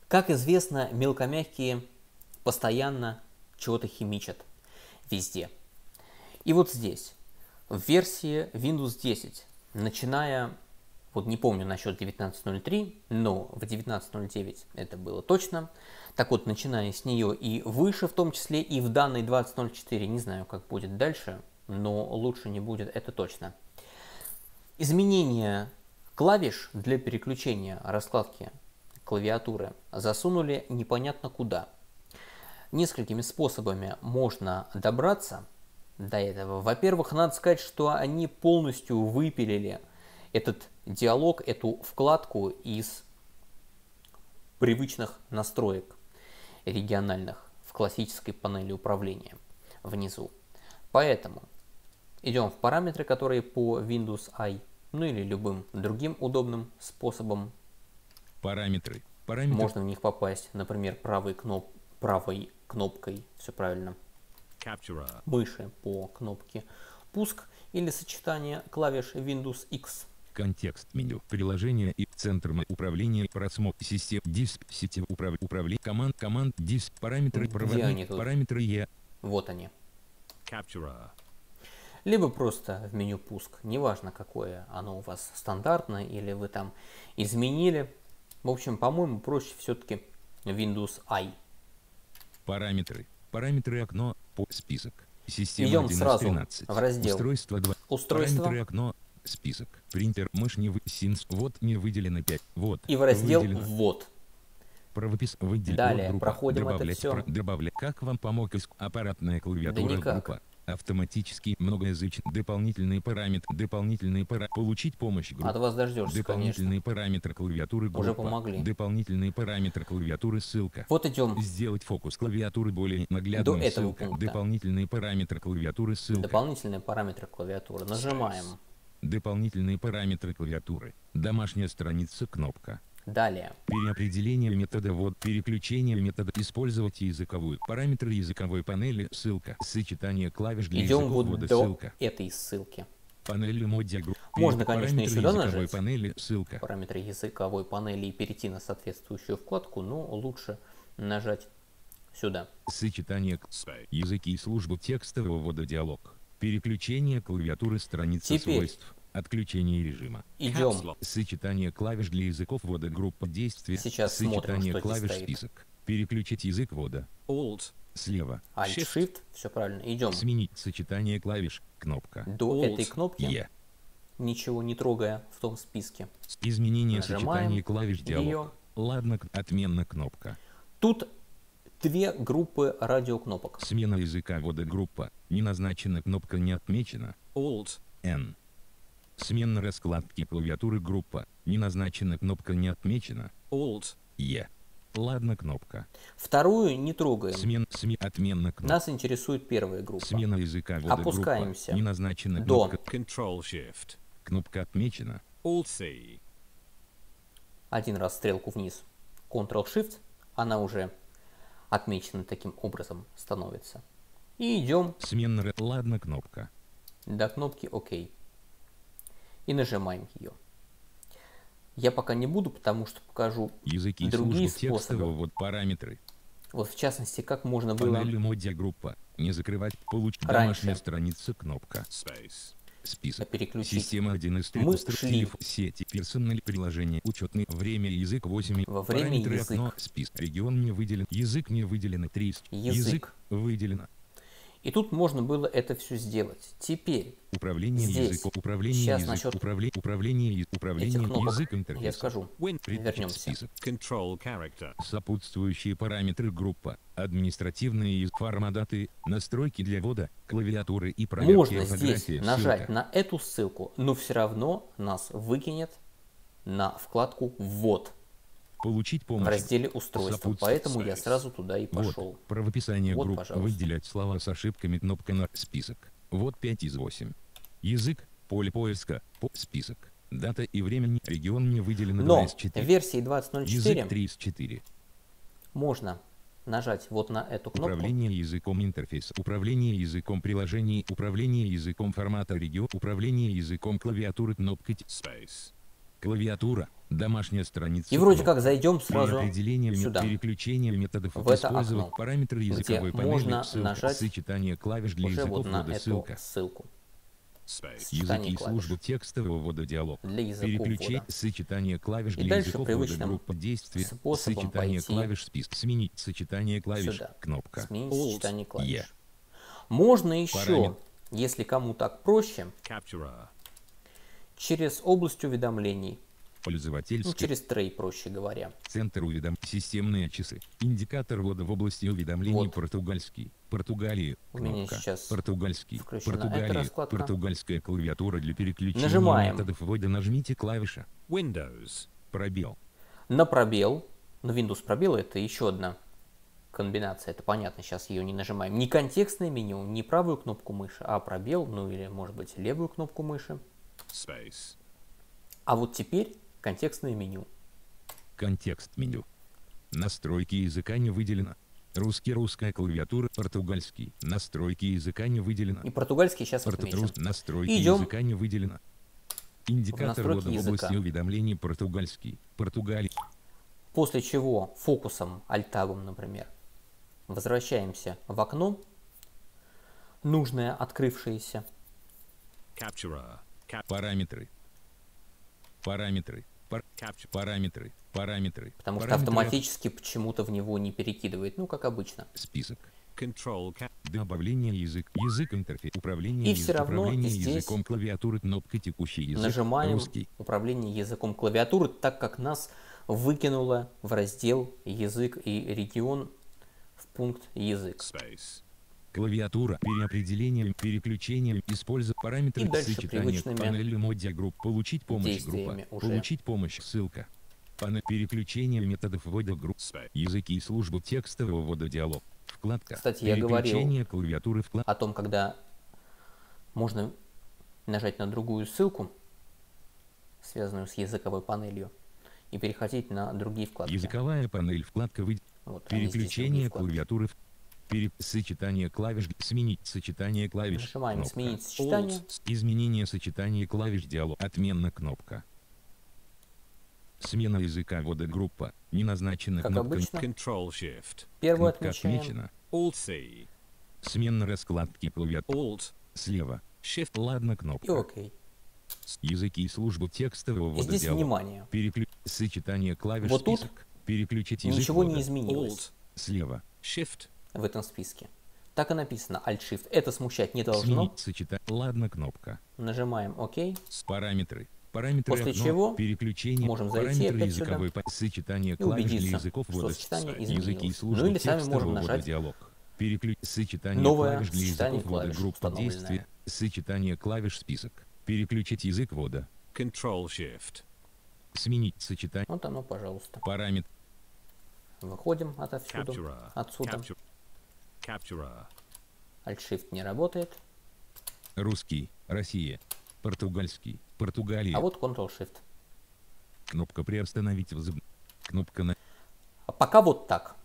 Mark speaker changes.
Speaker 1: Как известно, мелкомягкие постоянно чего-то химичат везде. И вот здесь, в версии Windows 10, начиная, вот не помню насчет 19.03, но в 19.09 это было точно. Так вот, начиная с нее и выше, в том числе и в данной 20.04, не знаю, как будет дальше, но лучше не будет, это точно. Изменения клавиш для переключения раскладки клавиатуры засунули непонятно куда. Несколькими способами можно добраться до этого. Во-первых, надо сказать, что они полностью выпилили этот диалог, эту вкладку из привычных настроек региональных в классической панели управления внизу. Поэтому идем в параметры, которые по Windows I, ну или любым другим удобным способом.
Speaker 2: Параметры.
Speaker 1: Можно в них попасть, например, правой кнопкой, все правильно, мыши по кнопке пуск или сочетание клавиш Windows X.
Speaker 2: Контекст меню. Приложение и центр управления. Просмотр систем. Диск. Сети управления. Команд. Диск. Параметры. Проводник. Параметры Е.
Speaker 1: Вот они. Либо просто в меню пуск. Неважно, какое оно у вас, стандартное или вы там изменили. В общем, по-моему, проще все-таки Windows I.
Speaker 2: Параметры. Параметры окно. Список. Система
Speaker 1: идем
Speaker 2: 1
Speaker 1: сразу
Speaker 2: 13.
Speaker 1: в раздел
Speaker 2: Устройство 2.
Speaker 1: Устройство.
Speaker 2: Параметры окно. Список. Принтер. Мышь не Синс. Вот не выделено 5. Вот.
Speaker 1: И в раздел
Speaker 2: выделено.
Speaker 1: «Ввод».
Speaker 2: Правопис. Выделить.
Speaker 1: Далее
Speaker 2: Группа.
Speaker 1: проходим
Speaker 2: Добавлять.
Speaker 1: это все.
Speaker 2: Добавлять. Как вам помог аппаратная клавиатура?
Speaker 1: Да никак.
Speaker 2: Группа. Автоматический многоязычный. Дополнительные параметры. Получить помощь. Группа.
Speaker 1: От вас дождешься,
Speaker 2: Дополнительные
Speaker 1: конечно.
Speaker 2: параметры клавиатуры. Группа.
Speaker 1: Уже помогли.
Speaker 2: Дополнительные параметры клавиатуры. Ссылка.
Speaker 1: Вот идем
Speaker 2: Сделать фокус клавиатуры более наглядным.
Speaker 1: до этого
Speaker 2: Ссылка.
Speaker 1: пункта.
Speaker 2: Дополнительные параметры клавиатуры. Ссылка.
Speaker 1: Дополнительные параметры клавиатуры. Нажимаем.
Speaker 2: Дополнительные параметры клавиатуры. Домашняя страница. Кнопка.
Speaker 1: Далее.
Speaker 2: Переопределение метода ввод. Переключение метода. Использовать языковую. Параметры языковой панели. Ссылка. Сочетание клавиш для
Speaker 1: Идем
Speaker 2: языков
Speaker 1: вот
Speaker 2: ввода.
Speaker 1: до
Speaker 2: Ссылка.
Speaker 1: этой ссылки.
Speaker 2: Панель модиагрупп.
Speaker 1: Можно, конечно, и сюда
Speaker 2: языковой
Speaker 1: нажать.
Speaker 2: панели. Ссылка.
Speaker 1: Параметры языковой панели и перейти на соответствующую вкладку, но лучше нажать сюда.
Speaker 2: Сочетание языки и службы текстового ввода. Диалог. Переключение клавиатуры. Страница
Speaker 1: Теперь
Speaker 2: свойств. Отключение режима.
Speaker 1: идем.
Speaker 2: Сочетание клавиш для языков ввода. Группа действия.
Speaker 1: Сейчас смотрим,
Speaker 2: Сочетание
Speaker 1: что здесь
Speaker 2: клавиш.
Speaker 1: стоит.
Speaker 2: Список. Переключить язык ввода.
Speaker 3: Alt.
Speaker 2: Слева.
Speaker 1: Alt-Shift. Все правильно. Идем
Speaker 2: Сменить сочетание клавиш. Кнопка.
Speaker 1: до
Speaker 3: Alt.
Speaker 1: этой кнопки,
Speaker 2: Е.
Speaker 1: ничего не трогая в том списке.
Speaker 2: Изменение
Speaker 1: Нажимаем
Speaker 2: сочетания клавиш. Диалог.
Speaker 1: её.
Speaker 2: Ладно. Отмена кнопка.
Speaker 1: Тут две группы радиокнопок.
Speaker 2: Смена языка ввода. Группа. Не назначена. Кнопка не отмечена.
Speaker 3: Alt.
Speaker 2: N. Смена раскладки клавиатуры. Группа. Не назначена. Кнопка не отмечена.
Speaker 3: Alt.
Speaker 2: Е. Ладно. Кнопка.
Speaker 1: Вторую не трогаем.
Speaker 2: Отмена кнопка.
Speaker 1: Нас интересует первая группа.
Speaker 2: Смена языка ввода.
Speaker 1: Опускаемся
Speaker 2: Группа. Не назначена.
Speaker 1: до.
Speaker 2: Кнопка.
Speaker 3: Control-Shift.
Speaker 2: Кнопка отмечена.
Speaker 3: Alt-C.
Speaker 1: Один раз стрелку вниз. Ctrl-Shift. Она уже отмечена таким образом становится. И идем
Speaker 2: Смена. Ладно. Кнопка.
Speaker 1: до кнопки ОК. И нажимаем ее. Я пока не буду, потому что покажу
Speaker 2: Языки и
Speaker 1: другие
Speaker 2: службы текстового
Speaker 1: способы.
Speaker 2: ввода. Параметры.
Speaker 1: Вот в частности, как можно было
Speaker 2: Панель модиагруппа. Не закрывать. Получить.
Speaker 1: Раньше.
Speaker 2: Домашняя страница. Кнопка.
Speaker 3: Space.
Speaker 2: Список.
Speaker 1: переключить.
Speaker 2: Система 1 из 3.
Speaker 1: Мы шли
Speaker 2: Сети. Персональные приложения. Учетный. Время. Язык 8.
Speaker 1: Во время
Speaker 2: Параметры.
Speaker 1: язык.
Speaker 2: Окно. Список. Регион не выделен. Язык не выделено. 3.
Speaker 1: Язык.
Speaker 2: Выделено.
Speaker 1: И тут можно было это все сделать. Теперь
Speaker 2: Управление
Speaker 1: здесь.
Speaker 2: языком. Управление
Speaker 1: Сейчас
Speaker 2: язык.
Speaker 1: насчет
Speaker 2: Управление
Speaker 1: этих кнопок
Speaker 2: язык
Speaker 1: я
Speaker 2: интерфейс.
Speaker 1: скажу. Вернемся.
Speaker 2: Список.
Speaker 3: Control character.
Speaker 2: Сопутствующие параметры. Группа. Административные форматы. Настройки для ввода. Клавиатуры и проверки.
Speaker 1: Можно здесь
Speaker 2: орфографии,
Speaker 1: нажать
Speaker 2: ссылка.
Speaker 1: на эту ссылку, но все равно нас выкинет на вкладку «Ввод»
Speaker 2: Получить
Speaker 1: в
Speaker 2: помощь.
Speaker 1: разделе «Устройства». Поэтому я сразу туда и пошел.
Speaker 2: Вот. Правописание
Speaker 1: Вот,
Speaker 2: групп.
Speaker 1: пожалуйста.
Speaker 2: Выделять слова с ошибками. Кнопка на список. Вот 5 из 8. Язык. Поле поиска. Список. Дата и время. Регион не выделено. 2
Speaker 1: Но
Speaker 2: из
Speaker 1: в
Speaker 2: 4.
Speaker 1: версии
Speaker 2: Язык
Speaker 1: 20.04
Speaker 2: 3 из 4.
Speaker 1: можно нажать вот на эту кнопку.
Speaker 2: Управление языком интерфейса. Управление языком приложений. Управление языком формата регион. Управление языком клавиатуры. Кнопка
Speaker 3: Space.
Speaker 2: Клавиатура. Домашняя страница.
Speaker 1: И вроде
Speaker 2: кнопка.
Speaker 1: как зайдем
Speaker 2: При
Speaker 1: сразу
Speaker 2: определении
Speaker 1: сюда,
Speaker 2: переключения методов
Speaker 1: в это
Speaker 2: использовать
Speaker 1: окно,
Speaker 2: параметры
Speaker 1: где
Speaker 2: языковой панели.
Speaker 1: можно
Speaker 2: Ссылка.
Speaker 1: нажать
Speaker 2: Сочетание клавиш для
Speaker 1: уже
Speaker 2: языков
Speaker 1: вот на
Speaker 2: ввода.
Speaker 1: эту
Speaker 2: Ссылка.
Speaker 1: ссылку.
Speaker 3: Space.
Speaker 1: Сочетание
Speaker 2: Языки и
Speaker 1: клавиш
Speaker 2: службы текстового ввода. Диалог.
Speaker 1: для языков
Speaker 2: Переключение.
Speaker 1: ввода.
Speaker 2: Сочетание клавиш
Speaker 1: И
Speaker 2: для
Speaker 1: дальше
Speaker 2: языков ввода.
Speaker 1: привычным
Speaker 2: Группа действий.
Speaker 1: способом
Speaker 2: Сочетание
Speaker 1: пойти
Speaker 2: клавиш. Список. Сменить сочетание клавиш.
Speaker 1: Сюда.
Speaker 2: Кнопка.
Speaker 1: Сменить
Speaker 3: Alt.
Speaker 1: сочетание клавиш.
Speaker 2: Е.
Speaker 1: Можно еще,
Speaker 2: Параметр.
Speaker 1: если кому так проще,
Speaker 3: Capturer.
Speaker 1: через область уведомлений,
Speaker 2: Пользовательский.
Speaker 1: через трей, проще говоря.
Speaker 2: Центр системные часы. Индикатор ввода в области уведомлений.
Speaker 1: Вот.
Speaker 2: Португальский. Португалии.
Speaker 1: У меня
Speaker 2: Кнопка.
Speaker 1: сейчас
Speaker 2: Португальский.
Speaker 1: включена эта
Speaker 2: Португалии.
Speaker 1: раскладка.
Speaker 2: Португальская клавиатура для переключения
Speaker 1: Нажимаем.
Speaker 2: методов ввода. Нажмите клавиша.
Speaker 3: Windows.
Speaker 2: Пробел.
Speaker 1: На пробел, на Windows пробел это еще одна комбинация, это понятно, сейчас ее не нажимаем. Не контекстное меню, не правую кнопку мыши, а пробел, ну или может быть левую кнопку мыши.
Speaker 3: Space.
Speaker 1: А вот теперь контекстное меню.
Speaker 2: Контекст меню. Настройки языка не выделено. Русский. Русская клавиатура. Португальский. Настройки языка не выделено.
Speaker 1: И португальский сейчас отмечен.
Speaker 2: Настройки
Speaker 1: Идем
Speaker 2: языка не выделено. Индикатор
Speaker 1: настройки
Speaker 2: ввода в области
Speaker 1: языка.
Speaker 2: уведомлений. Португальский. Португалии.
Speaker 1: После чего фокусом, альтабом, например, возвращаемся в окно, нужное открывшееся.
Speaker 3: Capturer.
Speaker 2: Параметры. Параметры. Параметры. Параметры.
Speaker 1: Потому что
Speaker 2: Параметры.
Speaker 1: автоматически почему-то в него не перекидывает, ну как обычно.
Speaker 2: Список.
Speaker 3: Control.
Speaker 2: Добавление язык интерфейс. Управление
Speaker 1: И все равно
Speaker 2: управление
Speaker 1: здесь
Speaker 2: языком клавиатуры. Кнопка текущий язык.
Speaker 1: Нажимаем
Speaker 2: Русский.
Speaker 1: управление языком клавиатуры, так как нас выкинуло в раздел язык и регион в пункт язык.
Speaker 3: Space.
Speaker 2: Клавиатура. Переопределение. Переключение. Использовать параметры.
Speaker 1: И дальше
Speaker 2: Сочетание.
Speaker 1: привычными
Speaker 2: Панель модия групп. Получить помощь.
Speaker 1: действиями
Speaker 2: Группа.
Speaker 1: уже.
Speaker 2: Получить помощь. Ссылка. Панель переключения методов ввода групп.
Speaker 3: Space.
Speaker 2: Языки и службы текстового ввода. Диалог. Вкладка.
Speaker 1: Кстати, я говорил
Speaker 2: Переключение клавиатуры.
Speaker 1: о том, когда можно нажать на другую ссылку, связанную с языковой панелью, и переходить на другие вкладки.
Speaker 2: Языковая панель. Вкладка.
Speaker 1: Вот, они здесь,
Speaker 2: Переключение
Speaker 1: другие вкладки.
Speaker 2: клавиатуры. Сочетание клавиш. Сменить сочетание клавиш.
Speaker 1: Нажимаем
Speaker 2: Кнопка.
Speaker 1: «Сменить сочетание».
Speaker 2: Изменение сочетания клавиш. Диалог. Отмена. Кнопка. Смена языка ввода. Группа. Не назначена.
Speaker 1: Как
Speaker 2: кнопка.
Speaker 1: обычно.
Speaker 3: Control-Shift.
Speaker 1: Первую
Speaker 2: Кнопка
Speaker 1: отмечаем.
Speaker 2: отмечена.
Speaker 3: Alt-C.
Speaker 2: Смена раскладки клавиатуры.
Speaker 3: Alt.
Speaker 2: Слева.
Speaker 3: Shift.
Speaker 2: Ладно.
Speaker 1: И
Speaker 2: Кнопка.
Speaker 1: окей.
Speaker 2: Языки и службы текстового
Speaker 1: И
Speaker 2: ввода.
Speaker 1: здесь
Speaker 2: Диалог.
Speaker 1: внимание.
Speaker 2: Сочетание клавиш.
Speaker 1: Вот тут
Speaker 2: Список. Переключить язык
Speaker 1: Ничего
Speaker 2: ввода.
Speaker 1: не изменилось
Speaker 3: Alt.
Speaker 2: Слева.
Speaker 3: Shift.
Speaker 1: в этом списке. Так и написано Alt-Shift. Это смущать не должно.
Speaker 2: Сменить сочетание. Ладно. Кнопка.
Speaker 1: Нажимаем ОК.
Speaker 2: Параметры. Параметры
Speaker 1: После
Speaker 2: окно,
Speaker 1: чего
Speaker 2: переключение,
Speaker 1: можем зайти
Speaker 2: параметры
Speaker 1: опять
Speaker 2: языковой сочетание
Speaker 1: и
Speaker 2: клавиш для
Speaker 1: убедиться,
Speaker 2: языков
Speaker 1: что
Speaker 2: ввода.
Speaker 1: сочетание
Speaker 2: Языки и
Speaker 1: изменилось.
Speaker 2: службы
Speaker 1: Ну или сами
Speaker 2: текстового
Speaker 1: можем
Speaker 2: ввода.
Speaker 1: нажать
Speaker 2: Диалог. Сочетание
Speaker 1: новое
Speaker 2: клавиш для
Speaker 1: сочетание
Speaker 2: языков ввода.
Speaker 1: клавиш
Speaker 2: Группа
Speaker 1: установленное.
Speaker 2: действия. Сочетание клавиш. Список. Переключить язык ввода.
Speaker 3: Control-Shift.
Speaker 2: Сменить сочетание.
Speaker 1: Вот оно, пожалуйста.
Speaker 2: Параметр.
Speaker 1: Выходим отовсюду.
Speaker 3: Capturer.
Speaker 1: Отсюда.
Speaker 3: Capturer.
Speaker 1: Alt-Shift не работает.
Speaker 2: Русский. Россия. Португальский. Португалия.
Speaker 1: А вот Ctrl-Shift.
Speaker 2: Кнопка приостановить. Кнопка на.
Speaker 1: А пока вот так.